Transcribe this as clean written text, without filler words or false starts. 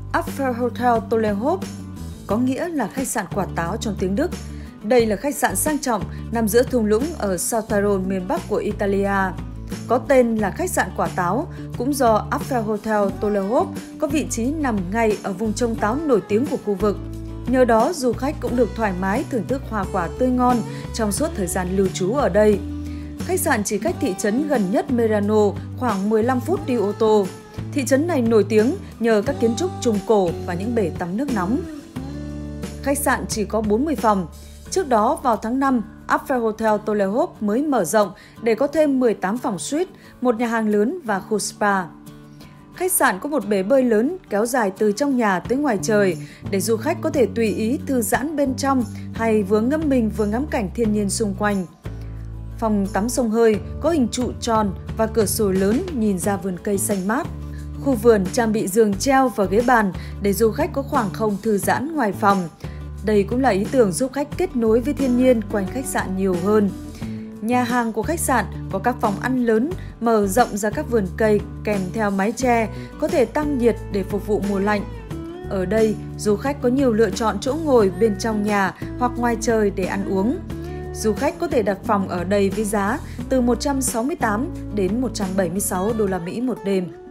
Apfelhotel Tollenhof có nghĩa là khách sạn quả táo trong tiếng Đức. Đây là khách sạn sang trọng nằm giữa thung lũng ở South Tyrol, miền Bắc của Italia. Có tên là khách sạn quả táo cũng do Apfelhotel Tollenhof có vị trí nằm ngay ở vùng trồng táo nổi tiếng của khu vực. Nhờ đó, du khách cũng được thoải mái thưởng thức hoa quả tươi ngon trong suốt thời gian lưu trú ở đây. Khách sạn chỉ cách thị trấn gần nhất Merano khoảng 15 phút đi ô tô. Thị trấn này nổi tiếng nhờ các kiến trúc Trung Cổ và những bể tắm nước nóng. Khách sạn chỉ có 40 phòng. Trước đó, vào tháng 5, Apfelhotel Tollenhof mới mở rộng để có thêm 18 phòng suite, một nhà hàng lớn và khu spa. Khách sạn có một bể bơi lớn kéo dài từ trong nhà tới ngoài trời để du khách có thể tùy ý thư giãn bên trong hay vừa ngâm mình vừa ngắm cảnh thiên nhiên xung quanh. Phòng tắm xông hơi có hình trụ tròn và cửa sổ lớn nhìn ra vườn cây xanh mát. Khu vườn trang bị giường treo và ghế bàn để du khách có khoảng không thư giãn ngoài phòng. Đây cũng là ý tưởng giúp khách kết nối với thiên nhiên quanh khách sạn nhiều hơn. Nhà hàng của khách sạn có các phòng ăn lớn mở rộng ra các vườn cây kèm theo mái che có thể tăng nhiệt để phục vụ mùa lạnh. Ở đây, du khách có nhiều lựa chọn chỗ ngồi bên trong nhà hoặc ngoài trời để ăn uống. Du khách có thể đặt phòng ở đây với giá từ 168 đến 176 đô la Mỹ một đêm.